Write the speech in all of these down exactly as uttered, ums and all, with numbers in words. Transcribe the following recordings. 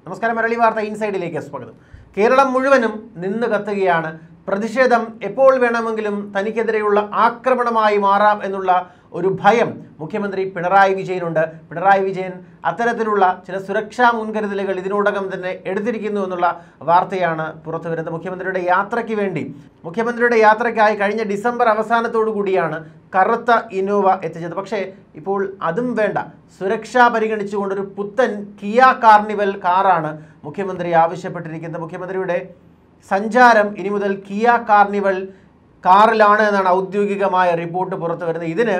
നമസ്കാരം, മലയാളി വാർത്ത ഇൻസൈഡിലേക്ക് സ്വാഗതം. കേരളം മുഴുവനും നിന്ന് കത്തുകയാണ്. പ്രതിഷേധം എപ്പോൾ വേണമെങ്കിലും തനിക്കെതിരെയുള്ള ആക്രമണമായി മാറാം എന്നുള്ള ഒരു ഭയം മുഖ്യമന്ത്രി പിണറായി വിജയനുണ്ട്. പിണറായി വിജയൻ അത്തരത്തിലുള്ള ചില സുരക്ഷാ മുൻകരുതലുകൾ ഇതിനോടകം തന്നെ എടുത്തിരിക്കുന്നു എന്നുള്ള വാർത്തയാണ് പുറത്തു വരുന്നത്. മുഖ്യമന്ത്രിയുടെ യാത്രയ്ക്ക് വേണ്ടി മുഖ്യമന്ത്രിയുടെ യാത്രയ്ക്കായി കഴിഞ്ഞ ഡിസംബർ അവസാനത്തോടു കൂടിയാണ് കറുത്ത ഇന്നോവ എത്തിച്ചത്. പക്ഷേ ഇപ്പോൾ അതും വേണ്ട, സുരക്ഷ പരിഗണിച്ചുകൊണ്ടൊരു പുത്തൻ കിയ കാർണിവൽ കാറാണ് മുഖ്യമന്ത്രി ആവശ്യപ്പെട്ടിരിക്കുന്നത്. മുഖ്യമന്ത്രിയുടെ സഞ്ചാരം ഇനി മുതൽ കിയ കാർണിവൽ കാറിലാണ് എന്നാണ് ഔദ്യോഗികമായ റിപ്പോർട്ട് പുറത്തു വരുന്നത്. ഇതിന്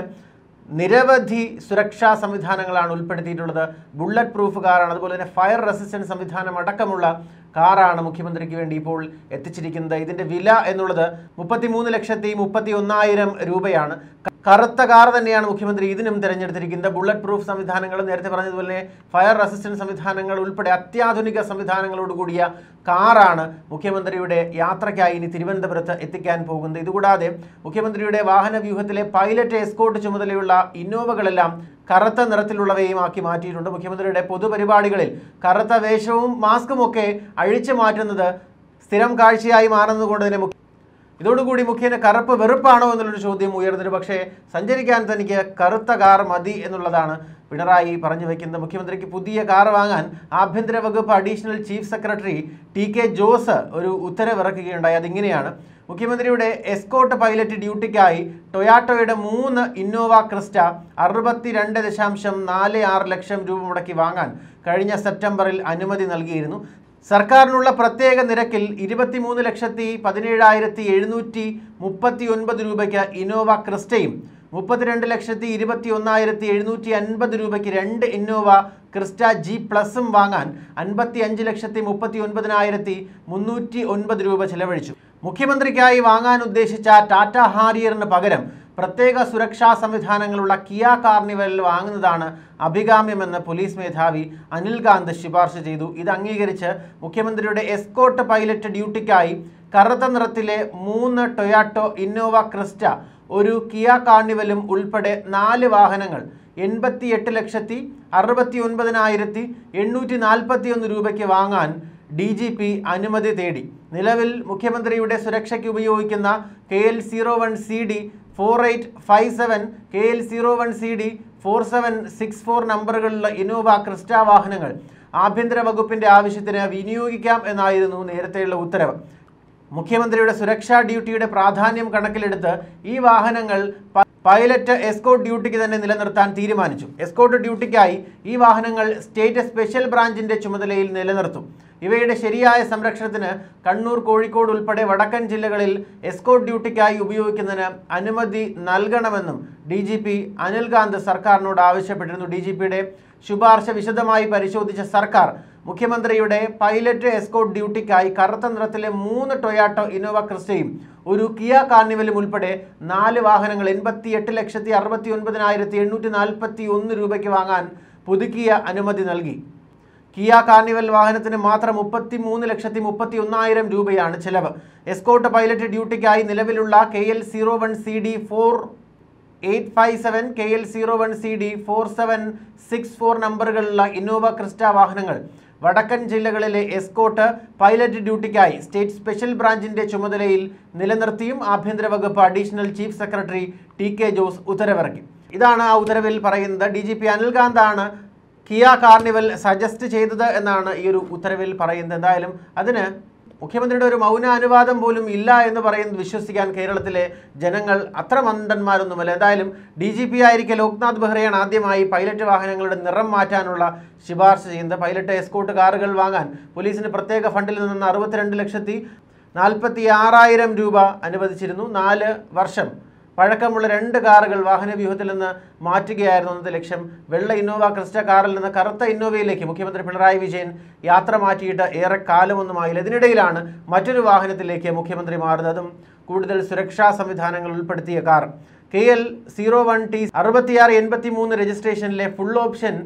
നിരവധി സുരക്ഷാ സംവിധാനങ്ങളാണ് ഉൾപ്പെടുത്തിയിട്ടുള്ളത്. ബുള്ളറ്റ് പ്രൂഫ് കാറാണ്, അതുപോലെ തന്നെ ഫയർ റെസിസ്റ്റൻസ് സംവിധാനം അടക്കമുള്ള കാറാണ് മുഖ്യമന്ത്രിക്ക് വേണ്ടി ഇപ്പോൾ എത്തിച്ചിരിക്കുന്നത്. ഇതിൻ്റെ വില എന്നുള്ളത് മുപ്പത്തി മൂന്ന് ലക്ഷത്തി മുപ്പത്തി ഒന്നായിരം രൂപയാണ്. കറുത്ത കാർ തന്നെയാണ് മുഖ്യമന്ത്രി ഇതിനും തിരഞ്ഞെടുത്തിരിക്കുന്നത്. ബുള്ളറ്റ് പ്രൂഫ് സംവിധാനങ്ങൾ, നേരത്തെ പറഞ്ഞതുപോലെ ഫയർ റെസിസ്റ്റൻസ് സംവിധാനങ്ങൾ ഉൾപ്പെടെ അത്യാധുനിക സംവിധാനങ്ങളോട് കൂടിയ കാറാണ് മുഖ്യമന്ത്രിയുടെ യാത്രയ്ക്കായി ഇനി തിരുവനന്തപുരത്ത് എത്തിക്കാൻ പോകുന്നത്. ഇതുകൂടാതെ മുഖ്യമന്ത്രിയുടെ വാഹന വ്യൂഹത്തിലെ പൈലറ്റ് എസ്കോർട്ട് ചുമതലയുള്ള ഇന്നോവകളെല്ലാം കറുത്ത നിറത്തിലുള്ളവയും ആക്കി മാറ്റിയിട്ടുണ്ട്. മുഖ്യമന്ത്രിയുടെ പൊതുപരിപാടികളിൽ കറുത്ത വേഷവും മാസ്കും ഒക്കെ അഴിച്ചു മാറ്റുന്നത് സ്ഥിരം കാഴ്ചയായി മാറുന്നതുകൊണ്ട് തന്നെ ഇതോടുകൂടി മുഖ്യന് കറുപ്പ് വെറുപ്പാണോ എന്നുള്ളൊരു ചോദ്യം ഉയർന്നിട്ട്, പക്ഷേ സഞ്ചരിക്കാൻ തനിക്ക് കറുത്ത കാർ മതി എന്നുള്ളതാണ് പിണറായി പറഞ്ഞു വയ്ക്കുന്നത്. മുഖ്യമന്ത്രിക്ക് പുതിയ കാർ വാങ്ങാൻ ആഭ്യന്തര വകുപ്പ് additional chief secretary T K Jose ഒരു ഉത്തരവിറക്കുകയുണ്ടായി. അതിങ്ങനെയാണ്: മുഖ്യമന്ത്രിയുടെ എസ്കോർട്ട് പൈലറ്റ് ഡ്യൂട്ടിക്കായി ടൊയാട്ടോയുടെ മൂന്ന് ഇന്നോവ ക്രിസ്റ്റ അറുപത്തി രണ്ട് ദശാംശം നാല് ആറ് ലക്ഷം രൂപ മുടക്കി വാങ്ങാൻ കഴിഞ്ഞ സെപ്റ്റംബറിൽ അനുമതി നൽകിയിരുന്നു. സർക്കാരിനുള്ള പ്രത്യേക നിരക്കിൽ ഇരുപത്തി മൂന്ന് ലക്ഷത്തി പതിനേഴായിരത്തി എഴുന്നൂറ്റി മുപ്പത്തി ഒൻപത് രൂപയ്ക്ക് ഇന്നോവ ക്രിസ്റ്റയും മുപ്പത്തിരണ്ട് ലക്ഷത്തി ഇരുപത്തി ഒന്നായിരത്തി എഴുന്നൂറ്റി അൻപത് രൂപയ്ക്ക് രണ്ട് ഇന്നോവ ക്രിസ്റ്റ ജി പ്ലസും വാങ്ങാൻ അൻപത്തി അഞ്ച് ലക്ഷത്തി മുപ്പത്തി ഒൻപതിനായിരത്തി മുന്നൂറ്റി ഒൻപത് രൂപ ചെലവഴിച്ചു. മുഖ്യമന്ത്രിക്കായി വാങ്ങാൻ ഉദ്ദേശിച്ച ടാറ്റ ഹാരിയറിന് പകരം പ്രത്യേക സുരക്ഷാ സംവിധാനങ്ങളുള്ള കിയ കാർണിവൽ വാങ്ങുന്നതാണ് അഭികാമ്യമെന്ന് പോലീസ് മേധാവി അനിൽകാന്ത് ശുപാർശ ചെയ്തു. ഇത് അംഗീകരിച്ച് മുഖ്യമന്ത്രിയുടെ എസ്കോർട്ട് പൈലറ്റ് ഡ്യൂട്ടിക്കായി കറുത്ത നിറത്തിലെ മൂന്ന് ടൊയാട്ടോ ഇന്നോവ ക്രിസ്റ്റ, ഒരു കിയ കാർണിവലും ഉൾപ്പെടെ നാല് വാഹനങ്ങൾ എൺപത്തി എട്ട് ലക്ഷത്തി അറുപത്തി ഒൻപതിനായിരത്തി എണ്ണൂറ്റി നാൽപ്പത്തി ഒന്ന് രൂപയ്ക്ക് വാങ്ങാൻ ഡി ജി പി അനുമതി തേടി. നിലവിൽ മുഖ്യമന്ത്രിയുടെ സുരക്ഷയ്ക്ക് ഉപയോഗിക്കുന്ന K L zero one C D four eight five seven, K L zero one C D four seven six four നമ്പറുകളുള്ള ഇന്നോവ ക്രിസ്റ്റ വാഹനങ്ങൾ ആഭ്യന്തര വകുപ്പിൻ്റെ ആവശ്യത്തിന് വിനിയോഗിക്കാം എന്നായിരുന്നു നേരത്തെയുള്ള ഉത്തരവ്. മുഖ്യമന്ത്രിയുടെ സുരക്ഷാ ഡ്യൂട്ടിയുടെ പ്രാധാന്യം കണക്കിലെടുത്ത് ഈ വാഹനങ്ങൾ പൈലറ്റ് എസ്കോർട്ട് ഡ്യൂട്ടിക്ക് തന്നെ നിലനിർത്താൻ തീരുമാനിച്ചു. എസ്കോർട്ട് ഡ്യൂട്ടിക്കായി ഈ വാഹനങ്ങൾ സ്റ്റേറ്റ് സ്പെഷ്യൽ ബ്രാഞ്ചിൻ്റെ ചുമതലയിൽ നിലനിർത്തും. ഇവയുടെ ശരിയായ സംരക്ഷണത്തിന് കണ്ണൂർ, കോഴിക്കോട് ഉൾപ്പെടെ വടക്കൻ ജില്ലകളിൽ എസ്കോർട്ട് ഡ്യൂട്ടിക്കായി ഉപയോഗിക്കുന്നതിന് അനുമതി നൽകണമെന്നും ഡി ജി പി അനിൽകാന്ത് സർക്കാരിനോട് ആവശ്യപ്പെട്ടിരുന്നു. ഡി ജി പിയുടെ ശുപാർശ വിശദമായി പരിശോധിച്ച സർക്കാർ മുഖ്യമന്ത്രിയുടെ പൈലറ്റ് എസ്കോർട്ട് ഡ്യൂട്ടിക്കായി കറുത്ത നിറത്തിലെ മൂന്ന് ടൊയാട്ടോ ഇന്നോവ ക്രിസ്റ്റയും ഒരു കിയ കാർണിവലും ഉൾപ്പെടെ നാല് വാഹനങ്ങൾ എൺപത്തി എട്ട് ലക്ഷത്തി അറുപത്തി ഒൻപതിനായിരത്തി എണ്ണൂറ്റി നാൽപ്പത്തി ഒന്ന് രൂപയ്ക്ക് വാങ്ങാൻ പുതുക്കിയ അനുമതി നൽകി. കിയ കാർണിവൽ വാഹനത്തിന് മാത്രം മുപ്പത്തി മൂന്ന് ലക്ഷത്തി മുപ്പത്തി ഒന്നായിരം രൂപയാണ് ചിലവ്. എസ്കോർട്ട് പൈലറ്റ് ഡ്യൂട്ടിക്കായി നിലവിലുള്ള K L zero one C D four eight five seven, K L zero one C D four seven six four നമ്പറുകളുള്ള ഇന്നോവ ക്രിസ്റ്റ വാഹനങ്ങൾ വടക്കൻ ജില്ലകളിലെ എസ്കോർട്ട് പൈലറ്റ് ഡ്യൂട്ടിക്കായി സ്റ്റേറ്റ് സ്പെഷ്യൽ ബ്രാഞ്ചിൻ്റെ ചുമതലയിൽ നിലനിർത്തിയും ആഭ്യന്തര വകുപ്പ് additional chief secretary T K Jose ഉത്തരവിറക്കി. ഇതാണ് ആ ഉത്തരവിൽ പറയുന്നത്. ഡി ജി പി അനിൽകാന്താണ് കിയ കാർണിവൽ സജസ്റ്റ് ചെയ്തത് എന്നാണ് ഈ ഒരു ഉത്തരവിൽ പറയുന്നത്. എന്തായാലും അതിന് മുഖ്യമന്ത്രിയുടെ ഒരു മൗന അനുവാദം പോലും ഇല്ല എന്ന് പറയുന്നത് വിശ്വസിക്കാൻ കേരളത്തിലെ ജനങ്ങൾ അത്ര മണ്ടന്മാരൊന്നുമല്ല. എന്തായാലും ഡി ജി പി ആയിരിക്കെ ലോക്നാഥ് ബെഹ്റയാണ് ആദ്യമായി പൈലറ്റ് വാഹനങ്ങളുടെ നിറം മാറ്റാനുള്ള ശുപാർശ ചെയ്യുന്നത്. പൈലറ്റ് എസ്കോർട്ട് കാറുകൾ വാങ്ങാൻ പോലീസിന് പ്രത്യേക ഫണ്ടിൽ നിന്ന് അറുപത്തിരണ്ട് ലക്ഷത്തി നാൽപ്പത്തി ആറായിരം രൂപ അനുവദിച്ചിരുന്നു. നാല് വർഷം പഴക്കമുള്ള രണ്ട് കാറുകൾ വാഹന വ്യൂഹത്തിൽ നിന്ന് മാറ്റുകയായിരുന്നു അന്നത്തെ ലക്ഷ്യം. വെള്ള ഇന്നോവ ക്രിസ്റ്റ കാറിൽ നിന്ന് കറുത്ത ഇന്നോവയിലേക്ക് മുഖ്യമന്ത്രി പിണറായി വിജയൻ യാത്ര മാറ്റിയിട്ട് ഏറെ കാലമൊന്നുമായില്ല. ഇതിനിടയിലാണ് മറ്റൊരു വാഹനത്തിലേക്ക് മുഖ്യമന്ത്രി മാറുന്നതും കൂടുതൽ സുരക്ഷാ സംവിധാനങ്ങൾ ഉൾപ്പെടുത്തിയ car. K L zero one T അറുപത്തിയാറ് എൺപത്തി മൂന്ന് രജിസ്ട്രേഷനിലെ full option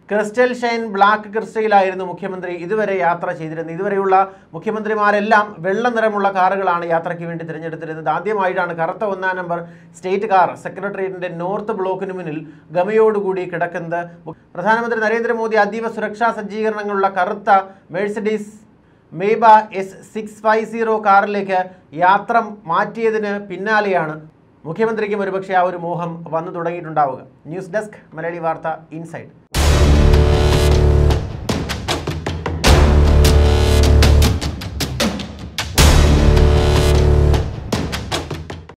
crystal shine black ക്രിസ്റ്റയിലായിരുന്നു മുഖ്യമന്ത്രി ഇതുവരെ യാത്ര ചെയ്തിരുന്നത്. ഇതുവരെയുള്ള മുഖ്യമന്ത്രിമാരെല്ലാം വെള്ള നിറമുള്ള കാറുകളാണ് യാത്രയ്ക്ക് വേണ്ടി തിരഞ്ഞെടുത്തിരുന്നത്. ആദ്യമായിട്ടാണ് കറുത്ത ഒന്നാം നമ്പർ സ്റ്റേറ്റ് കാർ സെക്രട്ടേറിയറ്റിന്റെ നോർത്ത് ബ്ലോക്കിന് മുന്നിൽ ഗമയോടുകൂടി കിടക്കുന്നത്. പ്രധാനമന്ത്രി നരേന്ദ്രമോദി അതീവ സുരക്ഷാ സജ്ജീകരണങ്ങളുള്ള കറുത്ത Mercedes Maybach S six five zero കാറിലേക്ക് യാത്ര മാറ്റിയതിന് പിന്നാലെയാണ് മുഖ്യമന്ത്രിക്കും ഒരുപക്ഷെ ആ ഒരു മോഹം വന്നു തുടങ്ങിയിട്ടുണ്ടാവുക. ന്യൂസ് ഡെസ്ക് മലയാളി വാർത്ത ഇൻസൈഡ്.